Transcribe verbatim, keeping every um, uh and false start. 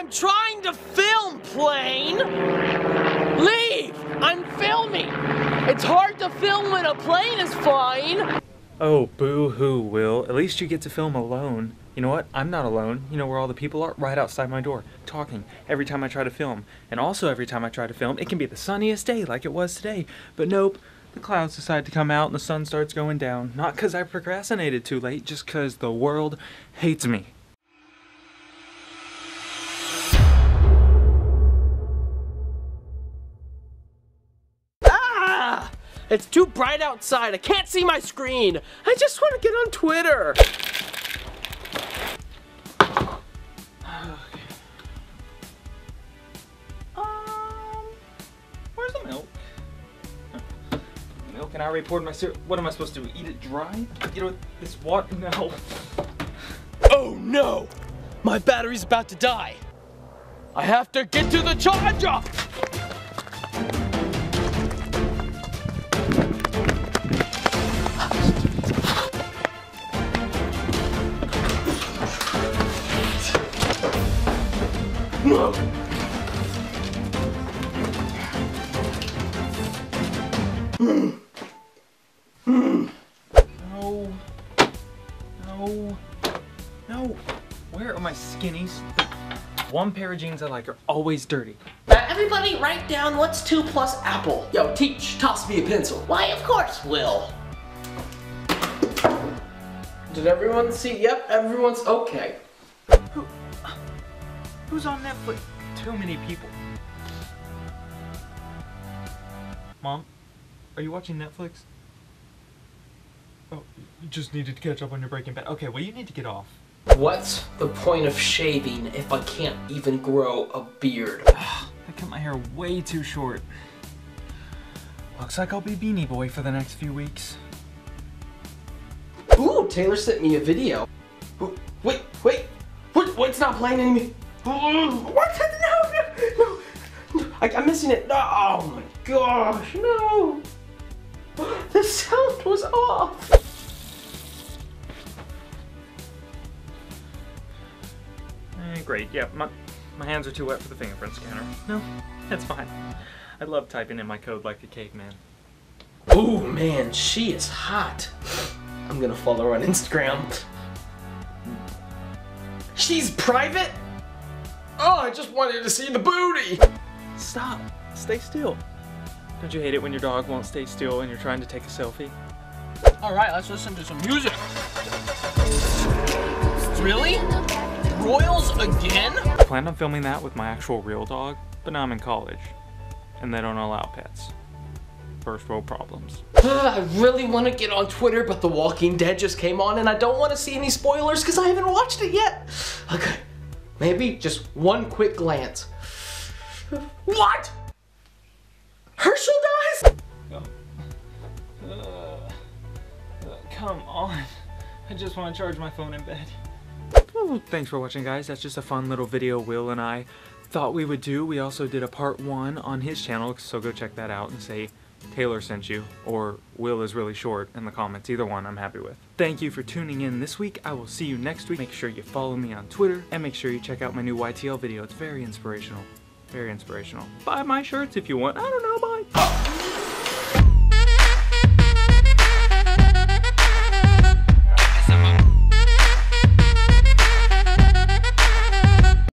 I'm trying to film, plane! Leave! I'm filming! It's hard to film when a plane is flying! Oh, boo-hoo, Will. At least you get to film alone. You know what? I'm not alone. You know where all the people are? Right outside my door, talking every time I try to film. And also every time I try to film, it can be the sunniest day like it was today. But nope, the clouds decide to come out and the sun starts going down. Not because I procrastinated too late, just because the world hates me. Ah! It's too bright outside. I can't see my screen. I just want to get on Twitter. Milk and I already poured my syrup. What am I supposed to do? Eat it dry? You know, this water, no. Oh no! My battery's about to die. I have to get to the charger! No! No. No. No. Where are my skinnies? The one pair of jeans I like are always dirty. Uh, everybody write down what's two plus apple. Yo, teach, toss me a pencil. Why, of course, Will. Did everyone see? Yep, everyone's okay. Who, who's on Netflix? Too many people. Mom, are you watching Netflix? Oh, you just needed to catch up on your Breaking Bad. Okay, well you need to get off. What's the point of shaving if I can't even grow a beard? I cut my hair way too short. Looks like I'll be Beanie Boy for the next few weeks. Ooh, Taylor sent me a video. Ooh, wait, wait, what? What's not playing anymore? What? No, no, no. I, I'm missing it. No, oh my gosh, no. The sound was off. Eh, great, yeah, my, my hands are too wet for the fingerprint scanner. No, that's fine. I love typing in my code like a caveman. Ooh, man, she is hot. I'm gonna follow her on Instagram. She's private? Oh, I just wanted to see the booty. Stop, stay still. Don't you hate it when your dog won't stay still and you're trying to take a selfie? All right, let's listen to some music. Really? Royals again? I planned on filming that with my actual real dog, but now I'm in college, and they don't allow pets. First world problems. I really want to get on Twitter, but The Walking Dead just came on and I don't want to see any spoilers because I haven't watched it yet. Okay, maybe just one quick glance. What? Herschel dies? Uh, uh, come on. I just want to charge my phone in bed. Well, thanks for watching, guys. That's just a fun little video Will and I thought we would do. We also did a part one on his channel, so go check that out and say Taylor sent you, or Will is really short in the comments. Either one I'm happy with. Thank you for tuning in this week. I will see you next week. Make sure you follow me on Twitter, and make sure you check out my new Y T L video. It's very inspirational. Very inspirational. Buy my shirts if you want. I don't know, bye.